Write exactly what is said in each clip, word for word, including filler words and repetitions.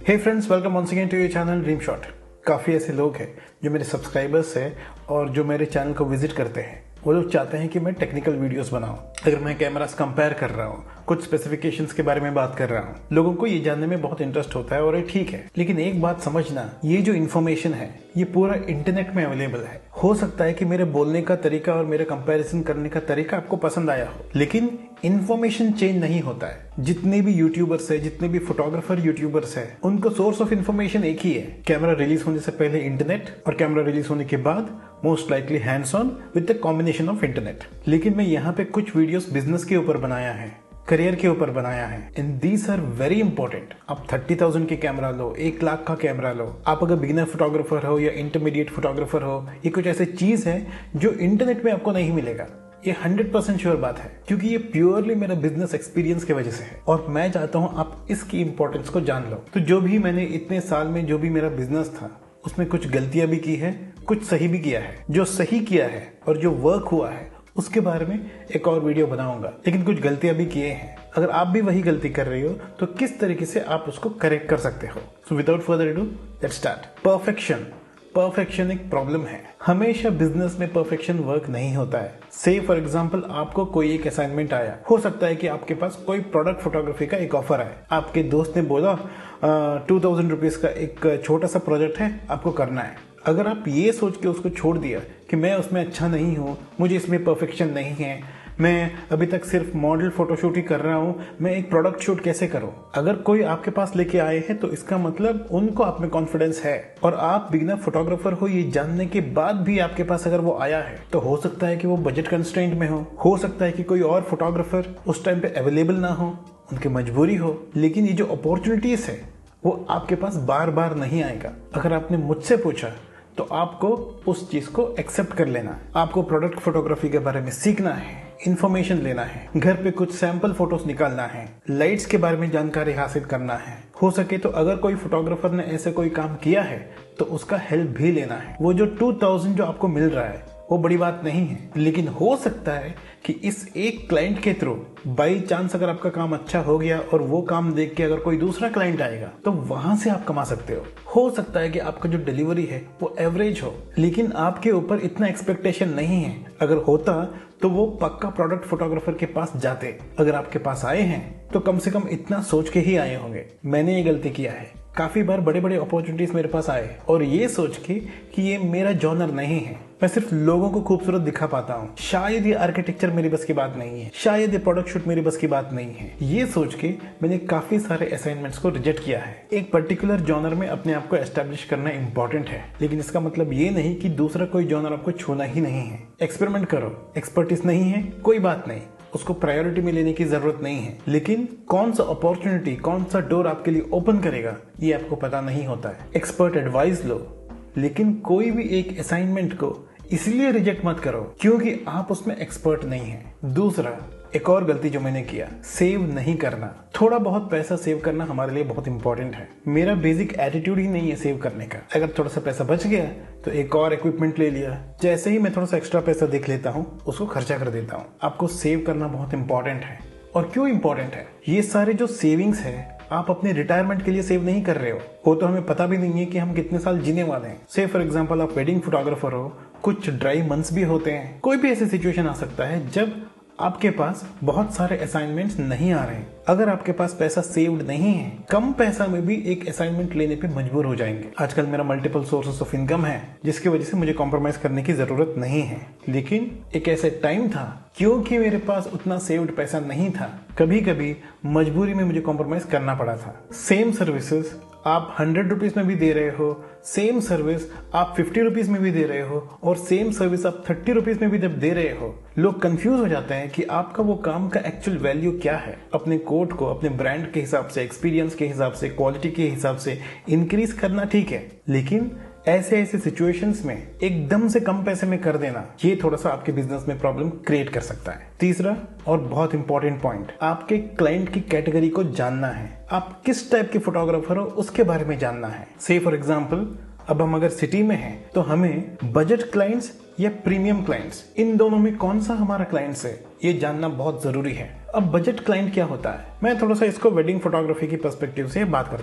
Hey friends, welcome once again to your channel dream shot. काफ़ी ऐसे लोग हैं जो मेरे सब्सक्राइबर्स हैं और जो मेरे चैनल को विजिट करते हैं। वो लोग चाहते हैं कि मैं टेक्निकल वीडियोस बनाऊं। अगर मैं कैमरास कंपेयर कर रहा हूं, कुछ स्पेसिफिकेशंस के बारे में बात कर रहा हूं, लोगों को ये जानने में बहुत इंटरेस्ट होता है और ये ठीक है। लेकिन एक बात समझना, ये जो इन्फॉर्मेशन है ये पूरा इंटरनेट में अवेलेबल है। हो सकता है कि मेरे बोलने का तरीका और मेरे कंपैरिजन करने का तरीका आपको पसंद आया हो, लेकिन इन्फॉर्मेशन चेंज नहीं होता है। जितने भी यूट्यूबर्स है, जितने भी फोटोग्राफर यूट्यूबर्स है, उनको सोर्स ऑफ इन्फॉर्मेशन एक ही है। कैमरा रिलीज होने से पहले इंटरनेट और कैमरा रिलीज होने के बाद most likely hands on with the combination of internet. लेकिन मैं यहाँ पे कुछ वीडियोस बिजनेस के ऊपर बनाया है, करियर के ऊपर बनाया है, and these are very important. आप थर्टी थाउजेंड के कैमरा लो, एक लाख का कैमरा लो, आप अगर बिगिनर फोटोग्राफर हो या इंटरमीडिएट फोटोग्राफर हो, ये कुछ ऐसी चीज है जो इंटरनेट में आपको नहीं मिलेगा। ये हंड्रेड परसेंट श्योर बात है, क्योंकि ये प्योरली मेरा बिजनेस एक्सपीरियंस की वजह से है और मैं चाहता हूं आप इसकी इंपॉर्टेंस को जान लो। तो जो भी मैंने इतने साल में जो भी मेरा बिजनेस था, उसमें कुछ गलतियां भी की है, कुछ सही भी किया है। जो सही किया है और जो वर्क हुआ है उसके बारे में एक और वीडियो बनाऊंगा। लेकिन कुछ गलतियां भी किए हैं, अगर आप भी वही गलती कर रही हो तो किस तरीके से आप उसको करेक्ट कर सकते हो। So without further ado, let's start. Perfection perfection एक प्रॉब्लम है। हमेशा बिजनेस में परफेक्शन वर्क नहीं होता है। से फॉर एग्जांपल, आपको कोई एक असाइनमेंट आया, हो सकता है कि आपके पास कोई प्रोडक्ट फोटोग्राफी का एक ऑफर आए। आपके दोस्त ने बोला टू थाउजेंड रुपीज का एक छोटा सा प्रोजेक्ट है, आपको करना है। अगर आप ये सोच के उसको छोड़ दिया कि मैं उसमें अच्छा नहीं हूँ, मुझे इसमें परफेक्शन नहीं है, मैं अभी तक सिर्फ मॉडल फोटोशूट ही कर रहा हूँ, मैं एक प्रोडक्ट शूट कैसे करूँ। अगर कोई आपके पास लेके आए हैं तो इसका मतलब उनको आप में कॉन्फिडेंस है और आप बिगिनर फोटोग्राफर हो ये जानने के बाद भी आपके पास अगर वो आया है तो हो सकता है कि वो बजट कंस्ट्रेंट में हो हो सकता है कि कोई और फोटोग्राफर उस टाइम पे अवेलेबल ना हो, उनकी मजबूरी हो। लेकिन ये जो अपॉर्चुनिटीज है वो आपके पास बार बार नहीं आएगा। अगर आपने मुझसे पूछा तो आपको उस चीज को एक्सेप्ट कर लेना है। आपको प्रोडक्ट फोटोग्राफी के बारे में सीखना है, इंफॉर्मेशन लेना है, घर पे कुछ सैंपल फोटोज निकालना है, लाइट्स के बारे में जानकारी हासिल करना है। हो सके तो अगर कोई फोटोग्राफर ने ऐसे कोई काम किया है तो उसका हेल्प भी लेना है। वो जो टू थाउजेंड जो आपको मिल रहा है वो बड़ी बात नहीं है, लेकिन हो सकता है कि इस एक क्लाइंट के थ्रू बाई चांस अगर आपका काम अच्छा हो गया और वो काम देख के अगर कोई दूसरा क्लाइंट आएगा तो वहां से आप कमा सकते हो। हो सकता है कि आपका जो डिलीवरी है वो एवरेज हो, लेकिन आपके ऊपर इतना एक्सपेक्टेशन नहीं है। अगर होता तो वो पक्का प्रोडक्ट फोटोग्राफर के पास जाते। अगर आपके पास आए हैं तो कम से कम इतना सोच के ही आए होंगे। मैंने ये गलती किया है, काफी बार बड़े बड़े अपॉर्चुनिटीज मेरे पास आए और ये सोच के कि ये मेरा जॉनर नहीं है, मैं सिर्फ लोगों को खूबसूरत दिखा पाता हूँ, शायद ये आर्किटेक्चर मेरी बस की बात नहीं है, शायद ये प्रोडक्ट शूट मेरी बस की बात नहीं है, ये सोच के मैंने काफी सारे असाइनमेंट्स को रिजेक्ट किया है। एक पर्टिकुलर जॉनर में अपने आप को एस्टेब्लिश करना इंपॉर्टेंट है, लेकिन इसका मतलब ये नहीं कि दूसरा कोई जॉनर आपको छूना ही नहीं है। एक्सपेरिमेंट करो, एक्सपर्टीज नहीं है कोई बात नहीं, उसको प्रायोरिटी में लेने की जरूरत नहीं है, लेकिन कौन सा अपॉर्चुनिटी, कौन सा डोर आपके लिए ओपन करेगा ये आपको पता नहीं होता है। एक्सपर्ट एडवाइस लो, लेकिन कोई भी एक असाइनमेंट को इसलिए रिजेक्ट मत करो क्योंकि आप उसमें एक्सपर्ट नहीं है। दूसरा, एक और गलती जो मैंने किया, सेव नहीं करना। थोड़ा बहुत पैसा सेव करना हमारे लिए बहुत इंपॉर्टेंट है। मेरा बेसिक एटीट्यूड ही नहीं है सेव करने का। अगर थोड़ा सा पैसा बच गया तो एक और इक्विपमेंट ले लिया, जैसे ही मैं थोड़ा सा एक्स्ट्रा पैसा देख लेता हूँ उसको खर्चा कर देता हूँ। आपको सेव करना बहुत इंपॉर्टेंट है। और क्यों इंपॉर्टेंट है? ये सारे जो सेविंग्स है आप अपने रिटायरमेंट के लिए सेव नहीं कर रहे हो, वो तो हमें पता भी नहीं है कि हम कितने साल जीने वाले हैं। से फॉर एग्जांपल, आप वेडिंग फोटोग्राफर हो, कुछ ड्राई मंथ्स भी होते हैं, कोई भी ऐसी सिचुएशन आ सकता है जब आपके पास बहुत सारे असाइनमेंट्स नहीं आ रहे हैं। अगर आपके पास पैसा सेव्ड नहीं है, कम पैसा में भी एक असाइनमेंट लेने पे मजबूर हो जाएंगे। आजकल मेरा मल्टीपल सोर्सेस ऑफ इनकम है जिसकी वजह से मुझे कॉम्प्रोमाइज करने की जरूरत नहीं है। लेकिन एक ऐसे टाइम था क्योंकि मेरे पास उतना सेव्ड पैसा नहीं था, कभी कभी मजबूरी में मुझे कॉम्प्रोमाइज करना पड़ा था। सेम सर्विसेज आप हंड्रेड रुपीज में भी दे रहे हो, सेम सर्विस आप फिफ्टी रुपीज में भी दे रहे हो और सेम सर्विस आप थर्टी रुपीज में भी जब दे रहे हो, लोग कंफ्यूज हो जाते हैं कि आपका वो काम का एक्चुअल वैल्यू क्या है। अपने कोड को अपने ब्रांड के हिसाब से, एक्सपीरियंस के हिसाब से, क्वालिटी के हिसाब से इंक्रीज करना ठीक है, लेकिन ऐसे ऐसे सिचुएशंस में एकदम से कम पैसे में कर देना, ये थोड़ा सा आपके बिजनेस में प्रॉब्लम क्रिएट कर सकता है। तीसरा और बहुत इंपॉर्टेंट पॉइंट, आपके क्लाइंट की कैटेगरी को जानना है। आप किस टाइप के फोटोग्राफर हो उसके बारे में जानना है। से फॉर एग्जांपल, अब हम अगर सिटी में हैं तो हमें बजट क्लाइंट्स या प्रीमियम क्लाइंट्स, इन दोनों में कौन सा हमारा क्लाइंट्स है ये जानना बहुत जरूरी है। अब बजट क्लाइंट क्या होता है, मैं थोड़ा सा इसको वेडिंग फोटोग्राफी की पर्सपेक्टिव से बात करता हूँ।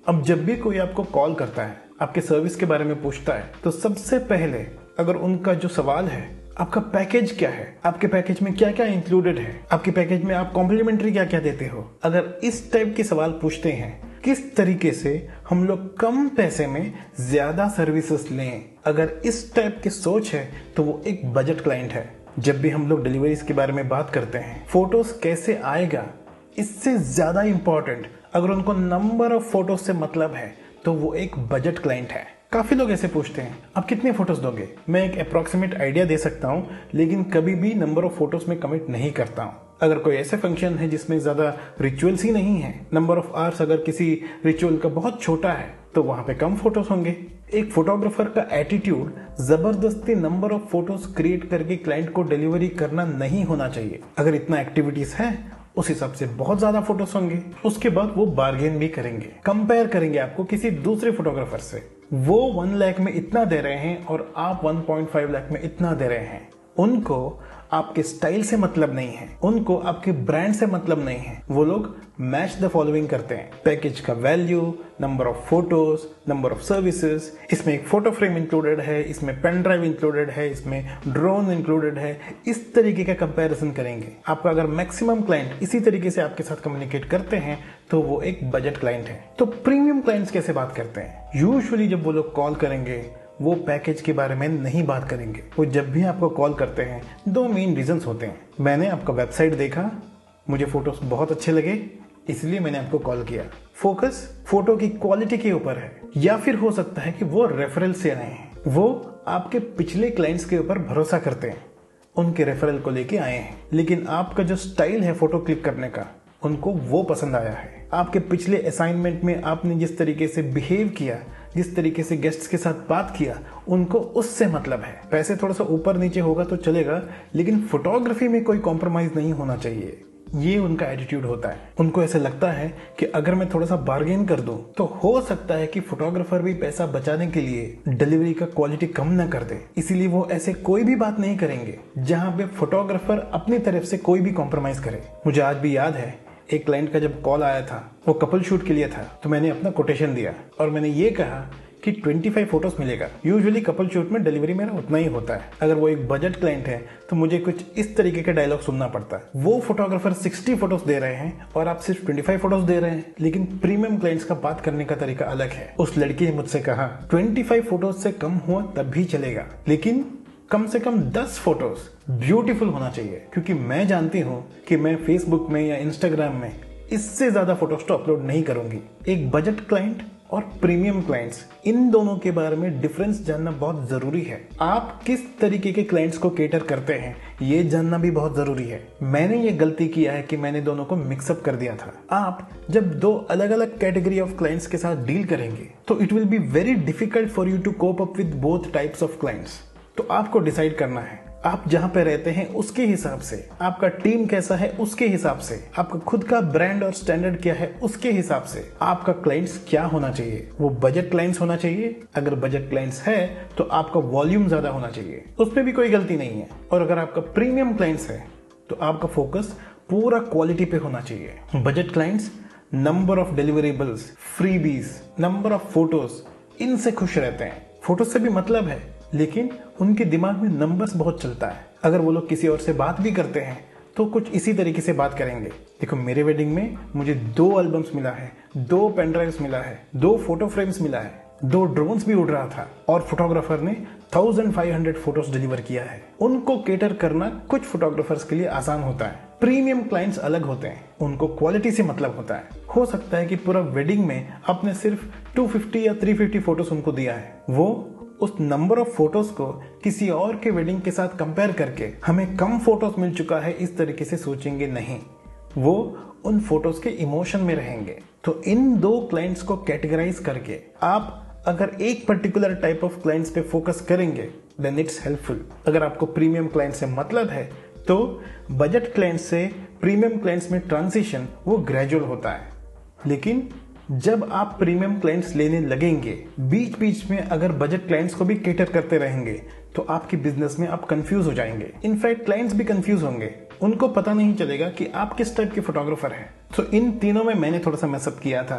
अब जब भी कोई आपको कॉल करता है, आपके सर्विस के बारे में पूछता है, तो सबसे पहले अगर उनका जो सवाल है आपका पैकेज क्या है, आपके पैकेज में क्या क्या इंक्लूडेड है, आपके पैकेज में आप कॉम्प्लीमेंट्री क्या क्या देते हो, अगर इस टाइप के सवाल पूछते हैं, किस तरीके से हम लोग कम पैसे में ज्यादा सर्विसेज लें, अगर इस टाइप की सोच है तो वो एक बजट क्लाइंट है। जब भी हम लोग डिलीवरीज के बारे में बात करते हैं, फोटोज कैसे आएगा, इससे ज्यादा इंपॉर्टेंट अगर उनको नंबर ऑफ फोटोज से मतलब है तो वो एक बजट क्लाइंट है। काफी लोग ऐसे पूछते हैं आप कितने फोटोज दोगे। मैं एक अप्रोक्सीमेट आइडिया दे सकता हूँ, लेकिन कभी भी नंबर ऑफ फोटोज में कमिट नहीं करता हूँ। अगर कोई ऐसे फंक्शन है जिसमें ज्यादा रिचुअल्स ही नहीं है, नंबर ऑफ आवर्स अगर किसी रिचुअल का बहुत छोटा है, तो वहां पे कम फोटोज होंगे। एक फोटोग्राफर का एटीट्यूड जबरदस्ती नंबर ऑफ फोटोज क्रिएट करके क्लाइंट को डिलीवरी करना नहीं होना चाहिए। अगर इतना एक्टिविटीज है उस हिसाब से बहुत ज्यादा फोटोज होंगे। उसके बाद वो बार्गेन भी करेंगे, कंपेयर करेंगे आपको किसी दूसरे फोटोग्राफर से। वो वन लाख में इतना दे रहे हैं और आप वन पॉइंट फाइव लाख में इतना दे रहे हैं। उनको आपके स्टाइल से मतलब नहीं है, उनको आपके ब्रांड से मतलब नहीं है। वो लोग मैच द फॉलोइंग करते हैं, पैकेज का value, number of photos, number of services, इसमें एक फोटो फ्रेम इंक्लूडेड है, इसमें पेन ड्राइव इंक्लूडेड है, इसमें ड्रोन इंक्लूडेड है। इस तरीके का कंपैरिजन करेंगे। आपका अगर मैक्सिमम क्लाइंट इसी तरीके से आपके साथ कम्युनिकेट करते हैं तो वो एक बजट क्लाइंट है। तो प्रीमियम क्लाइंट्स कैसे बात करते हैं? यूजुअली जब वो लोग कॉल करेंगे वो पैकेज के बारे में नहीं बात करेंगे। वो जब भी आपको कॉल करते हैं दो मेन रीजंस होते हैं। मैंने आपका वेबसाइट देखा, मुझे फोटोज बहुत अच्छे लगे, इसलिए मैंने आपको कॉल किया। फोकस फोटो की क्वालिटी के ऊपर है, या फिर हो सकता है कि वो रेफरल से आए हैं, वो आपके पिछले क्लाइंट्स के ऊपर भरोसा करते हैं, उनके रेफरल को लेके आए हैं। लेकिन आपका जो स्टाइल है फोटो क्लिक करने का, उनको वो पसंद आया है। आपके पिछले असाइनमेंट में आपने जिस तरीके से बिहेव किया, जिस तरीके से गेस्ट्स के साथ बात किया, उनको उससे मतलब है। पैसे थोड़ा सा ऊपर नीचे होगा तो चलेगा, लेकिन फोटोग्राफी में कोई कॉम्प्रोमाइज नहीं होना चाहिए। ये उनका एटीट्यूड होता है। उनको ऐसे लगता है कि अगर मैं थोड़ा सा बार्गेन कर दूं तो हो सकता है कि फोटोग्राफर भी पैसा बचाने के लिए डिलीवरी का क्वालिटी कम ना कर दे। इसीलिए वो ऐसे कोई भी बात नहीं करेंगे जहां पे फोटोग्राफर अपनी तरफ से कोई भी कॉम्प्रोमाइज करे। मुझे आज भी याद है, एक क्लाइंट का जब कॉल आया था, वो कपल शूट के लिए था, तो मैंने अपना कोटेशन दिया और मैंने ये कहा कि पच्चीस फोटोज मिलेगा। यूजुअली कपल शूट में डिलीवरी मेरा उतना ही होता है। अगर वो एक बजट क्लाइंट है तो मुझे कुछ इस तरीके का डायलॉग सुनना पड़ता है। वो फोटोग्राफर साठ फोटोज दे रहे हैं और आप सिर्फ पच्चीस फोटोज दे रहे हैं। लेकिन प्रीमियम क्लाइंट्स का बात करने का तरीका अलग है। उस लड़की ने मुझसे कहा पच्चीस फोटोज से कम हुआ तब भी चलेगा, लेकिन कम से कम दस फोटोज ब्यूटीफुल होना चाहिए, क्योंकि मैं जानती हूँ कि मैं फेसबुक में या इंस्टाग्राम में इससे ज्यादा फोटोज तो अपलोड नहीं करूंगी। एक बजट क्लाइंट और प्रीमियम क्लाइंट्स, इन दोनों के बारे में डिफरेंस जानना बहुत जरूरी है। आप किस तरीके के क्लाइंट्स को केटर करते हैं ये जानना भी बहुत जरूरी है। मैंने ये गलती किया है कि मैंने दोनों को मिक्सअप कर दिया था। आप जब दो अलग अलग कैटेगरी ऑफ क्लाइंट्स के साथ डील करेंगे तो it will be very difficult for you to cope up with both types of clients. तो आपको डिसाइड करना है, आप जहां पे रहते हैं उसके हिसाब से, आपका टीम कैसा है उसके हिसाब से, आपका खुद का ब्रांड और स्टैंडर्ड क्या है उसके हिसाब से आपका क्लाइंट्स क्या होना चाहिए। वो बजट क्लाइंट्स होना चाहिए। अगर बजट क्लाइंट्स है तो आपका वॉल्यूम ज्यादा होना चाहिए, उसमें भी कोई गलती नहीं है। और अगर आपका प्रीमियम क्लाइंट्स है तो आपका फोकस पूरा क्वालिटी पे होना चाहिए। Budget clients number of deliverables, freebies, number of photos, इनसे खुश रहते हैं। फोटो से भी मतलब है, लेकिन उनके दिमाग में नंबर्स बहुत चलता है। अगर वो लोग किसी और से बात भी करते हैं तो कुछ इसी तरीके से बात करेंगे। देखो, मेरे वेडिंग में मुझे दो एल्बम्स मिला है, दो पेन ड्राइव्स मिला है, दो फोटो फ्रेम्स मिला है, दो ड्रोन्स भी उड़ रहा था और फोटोग्राफर ने पंद्रह सौ फोटोज डिलीवर किया है। उनको केटर करना कुछ फोटोग्राफर्स के लिए आसान होता है। प्रीमियम क्लाइंट्स अलग होते हैं, उनको क्वालिटी से मतलब होता है। हो सकता है कि पूरा वेडिंग में आपने सिर्फ दो सौ पचास या तीन सौ पचास फोटोज उनको दिया है। वो उस नंबर ऑफ फोटोज को किसी और के वेडिंग के साथ कंपेयर करके हमें कम फोटोज मिल चुका है इस तरीके से सोचेंगे नहीं। वो उन फोटोज के इमोशन में रहेंगे। तो इन दो क्लाइंट्स को कैटेगराइज करके आप अगर एक पर्टिकुलर टाइप ऑफ क्लाइंट्स पे फोकस करेंगे देन इट्स हेल्पफुल। अगर आपको प्रीमियम क्लाइंट से मतलब है तो बजट क्लाइंट से प्रीमियम क्लाइंट्स में ट्रांजिशन वो ग्रेजुअल होता है। लेकिन जब आप प्रीमियम क्लाइंट्स लेने लगेंगे, बीच बीच में अगर बजट क्लाइंट्स को भी केटर करते रहेंगे तो आपके बिजनेस में आप कंफ्यूज हो जाएंगे। इनफैक्ट क्लाइंट्स भी कंफ्यूज होंगे, उनको पता नहीं चलेगा कि आप किस टाइप के फोटोग्राफर हैं। तो इन तीनों में मैंने थोड़ा सा मैसअप किया था।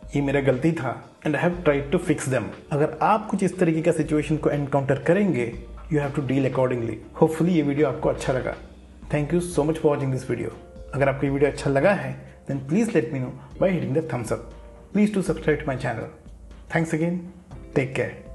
ये मेरा गलती था and I have tried to fix them. अगर आप कुछ इस तरीके का सिचुएशन को एनकाउंटर करेंगे, you have to deal accordingly. Hopefully ये वीडियो आपको अच्छा लगा। Thank you so much for watching this video. अगर आपको ये वीडियो अच्छा लगा है then please let me know by hitting the thumbs up. Please to subscribe to my channel. Thanks again, take care.